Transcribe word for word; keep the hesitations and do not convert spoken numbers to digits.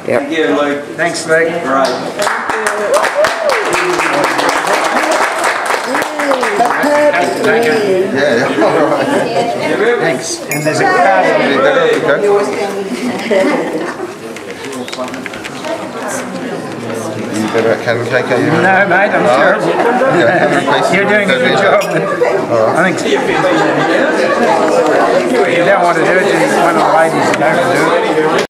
Yep. Thank you, Luke. Thanks, Luke. Right. Yeah, all right. Thanks. And there's a card. You better at Cannon Cake, are you? No, mate, I'm No? sure. Yeah, how many pieces? You're doing a good job. I think if you don't want to do it, then one of the ladies don't do it.